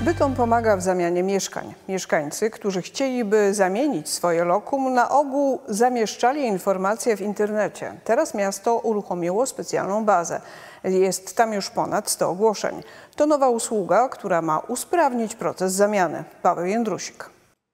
Bytom pomaga w zamianie mieszkań. Mieszkańcy, którzy chcieliby zamienić swoje lokum, na ogół zamieszczali informacje w internecie. Teraz miasto uruchomiło specjalną bazę. Jest tam już ponad 100 ogłoszeń. To nowa usługa, która ma usprawnić proces zamiany. Paweł Jędrusik.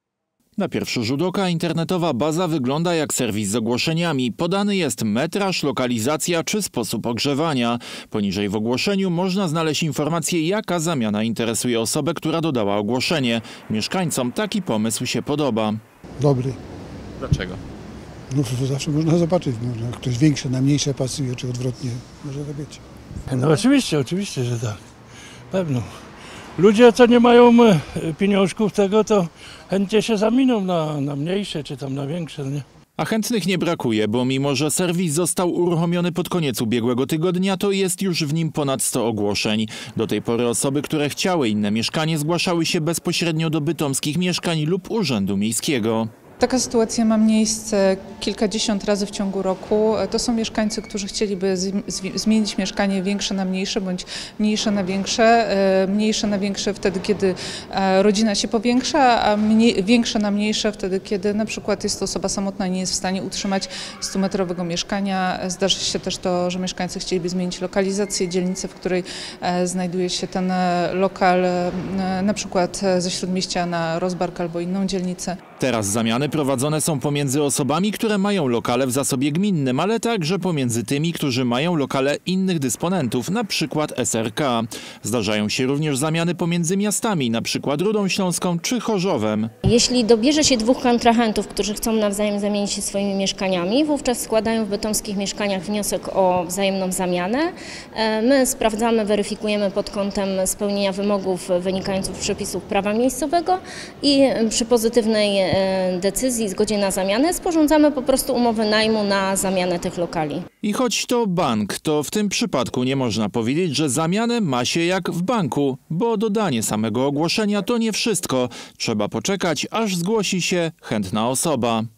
Na pierwszy rzut oka internetowa baza wygląda jak serwis z ogłoszeniami. Podany jest metraż, lokalizacja czy sposób ogrzewania. Poniżej w ogłoszeniu można znaleźć informację, jaka zamiana interesuje osobę, która dodała ogłoszenie. Mieszkańcom taki pomysł się podoba. Dobry. Dlaczego? No to zawsze można zobaczyć, można, ktoś większe na mniejsze pasuje, czy odwrotnie może tak być. No oczywiście, że tak. Pewno. Ludzie, co nie mają pieniążków tego, to chętnie się zamienią na mniejsze, czy tam na większe, nie? A chętnych nie brakuje, bo mimo że serwis został uruchomiony pod koniec ubiegłego tygodnia, to jest już w nim ponad 100 ogłoszeń. Do tej pory osoby, które chciały inne mieszkanie, zgłaszały się bezpośrednio do bytomskich mieszkań lub urzędu miejskiego. Taka sytuacja ma miejsce kilkadziesiąt razy w ciągu roku. To są mieszkańcy, którzy chcieliby zmienić mieszkanie większe na mniejsze bądź mniejsze na większe. Mniejsze na większe wtedy, kiedy rodzina się powiększa, a większe na mniejsze wtedy, kiedy na przykład jest to osoba samotna i nie jest w stanie utrzymać 100-metrowego mieszkania. Zdarzy się też to, że mieszkańcy chcieliby zmienić lokalizację, dzielnicę, w której znajduje się ten lokal, na przykład ze Śródmieścia na Rozbark albo inną dzielnicę. Teraz zamiany prowadzone są pomiędzy osobami, które mają lokale w zasobie gminnym, ale także pomiędzy tymi, którzy mają lokale innych dysponentów, na przykład SRK. Zdarzają się również zamiany pomiędzy miastami, na przykład Rudą Śląską czy Chorzowem. Jeśli dobierze się dwóch kontrahentów, którzy chcą nawzajem zamienić się swoimi mieszkaniami, wówczas składają w bytomskich mieszkaniach wniosek o wzajemną zamianę. My sprawdzamy, weryfikujemy pod kątem spełnienia wymogów wynikających z przepisów prawa miejscowego i przy pozytywnej decyzji, zgodzie na zamianę, sporządzamy po prostu umowę najmu na zamianę tych lokali. I choć to bank, to w tym przypadku nie można powiedzieć, że zamianę ma się jak w banku, bo dodanie samego ogłoszenia to nie wszystko. Trzeba poczekać, aż zgłosi się chętna osoba.